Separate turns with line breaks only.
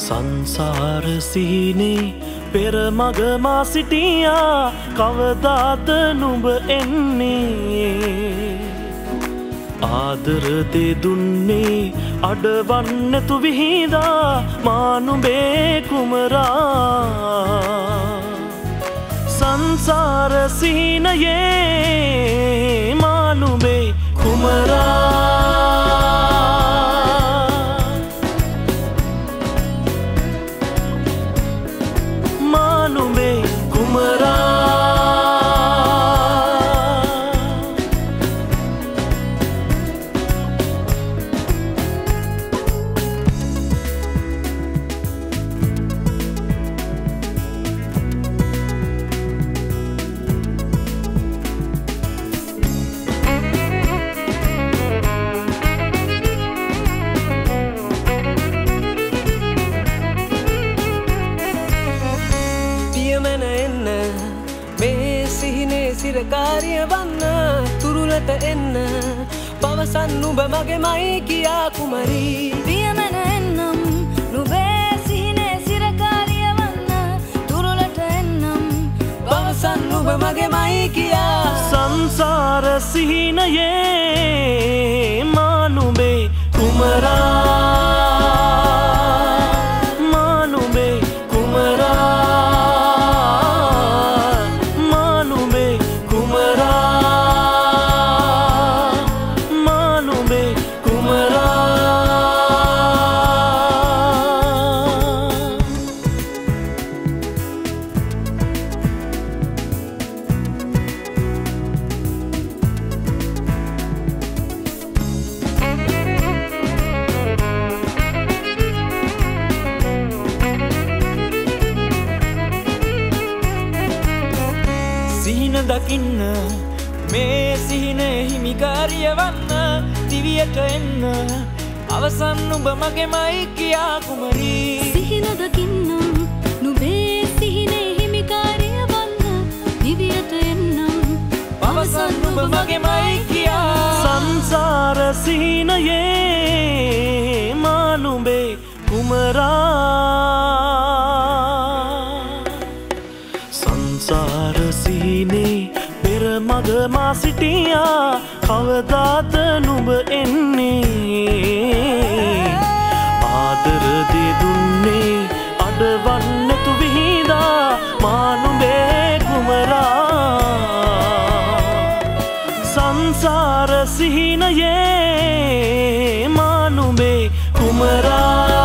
සංසාර සිහිනේ පෙර මග මා සිටියා කවදාද නුඹ එන්නේ ආදර දේ දුන්නේ අඩවන්නතු විහිදා මා නුඹේ කුමරා සංසාර සිහිනයේ මා නුඹේ කුමරා
සිරකාරිය වන්න තුරුලට එන්න පවසන් නුඹ මගේමයි කියා කුමරී
පියමන එන්නම් නුඹේ සිහිනේ සිරකාරිය වන්න තුරුලට එන්නම්
පවසන් නුඹ මගේමයි කියා
සංසාර සිහිනයේ මා නුඹේ කුමරා
දකින්න මේ සිහිනේ හිමිකාරිය වන්න දිවියට එන්න අවසන් නුඹ මගේමයි කියා කුමරී
සිහින දකින්නම් නුඹේ සිහිනේ හිමිකාරිය වන්න දිවියට එන්නම්
අවසන් නුඹ මගේමයි කියා
සංසාර සිහිනයේ මා නුඹේ කුමරා සංසාර සිහිනේ පෙර මග මා සිටියා කවදාද නුඹ එන්නේ ආදර දේ දුන්නේ අඩවන්නතු විහිදා මා නුඹේ කුමරා සංසාර සිහිනයේ මා නුඹේ කුමරා